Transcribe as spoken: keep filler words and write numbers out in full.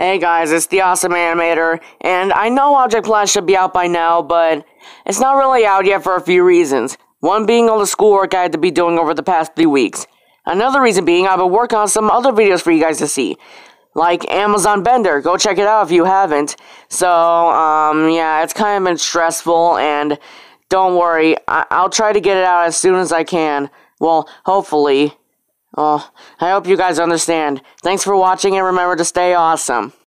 Hey guys, it's the Awesome Animator, and I know Object Plus should be out by now, but it's not really out yet for a few reasons. One being all the schoolwork I had to be doing over the past three weeks. Another reason being I've been working on some other videos for you guys to see. Like Amazon Bender, go check it out if you haven't. So, um, yeah, it's kind of been stressful, and don't worry, I I'll try to get it out as soon as I can. Well, hopefully. Oh, I hope you guys understand. Thanks for watching, and remember to stay awesome.